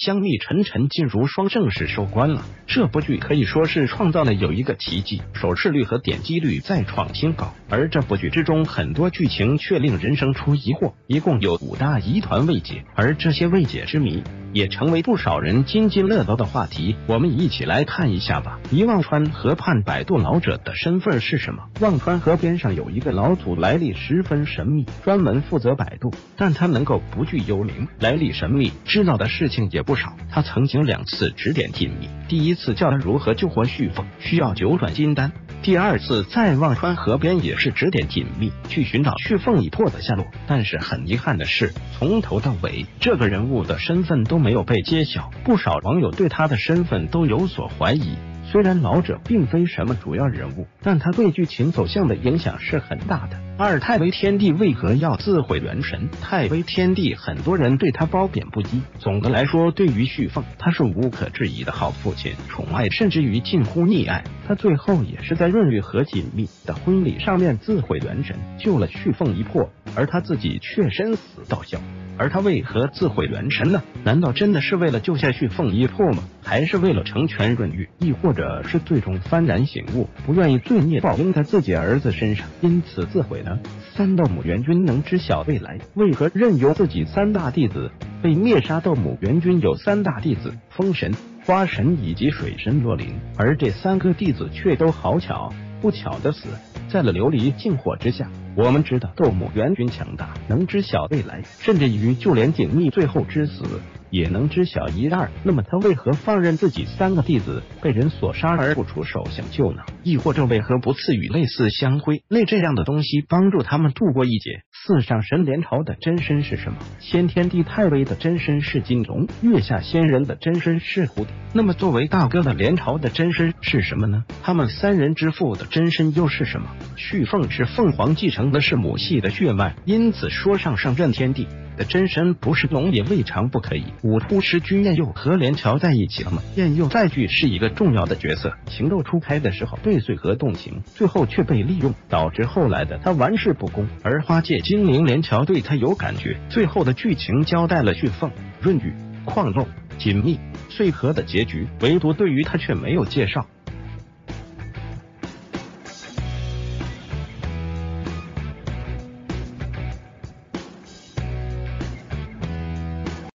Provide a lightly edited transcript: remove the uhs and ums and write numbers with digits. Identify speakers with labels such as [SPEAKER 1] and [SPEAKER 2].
[SPEAKER 1] 香蜜沉沉进入双正式收官了。这部剧可以说是创造了有一个奇迹，收视率和点击率再创新高。而这部剧之中很多剧情却令人生出疑惑，一共有5大疑团未解，而这些未解之谜也成为不少人津津乐道的话题。我们一起来看一下吧。忘川河畔摆渡老者的身份是什么？忘川河边上有一个老祖，来历十分神秘，专门负责摆渡，但他能够不惧幽灵，来历神秘，知道的事情也不少。他曾经2次指点锦觅，第一次教他如何救活旭凤，需要9转金丹；第2次在忘川河边也是指点锦觅，去寻找旭凤已破的下落。但是很遗憾的是，从头到尾这个人物的身份都没有被揭晓，不少网友对他的身份都有所怀疑。虽然老者并非什么主要人物，但他对剧情走向的影响是很大的。太微天帝为何要自毁元神？太微天帝很多人对他褒贬不一。总的来说，对于旭凤，他是无可置疑的好父亲，宠爱甚至于近乎溺爱。他最后也是在润玉和锦觅的婚礼上面自毁元神，救了旭凤一魄，而他自己却身死道消。而他为何自毁元神呢？难道真的是为了救下旭凤一魄吗？还是为了成全润玉？亦或者是最终幡然醒悟，不愿意罪孽报应在自己儿子身上，因此自毁呢？3斗母元君能知晓未来，为何任由自己3大弟子被灭杀？斗母元君有3大弟子，风神、花神以及水神洛林，而这3个弟子却都好巧不巧的死在了琉璃禁火之下。我们知道斗母元君强大，能知晓未来，甚至于就连锦觅最后之死也能知晓一二。那么他为何放任自己3个弟子被人所杀而不出手相救呢？亦或者为何不赐予类似香灰类这样的东西帮助他们度过一劫？4上神莲朝的真身是什么？先天帝太微的真身是金龙，月下仙人的真身是蝴蝶。那么作为大哥的莲朝的真身是什么呢？他们3人之父的真身又是什么？旭凤是凤凰继承的是母系的血脉，因此说上任天帝的真身不是龙也未尝不可以。五突师君燕佑和莲桥在一起了吗？燕佑在剧是一个重要的角色，情窦初开的时候对穗禾动情，最后却被利用，导致后来的他玩世不恭。而花界精灵莲桥对他有感觉，最后的剧情交代了旭凤、润玉、矿肉、锦觅、穗禾的结局，唯独对于他却没有介绍。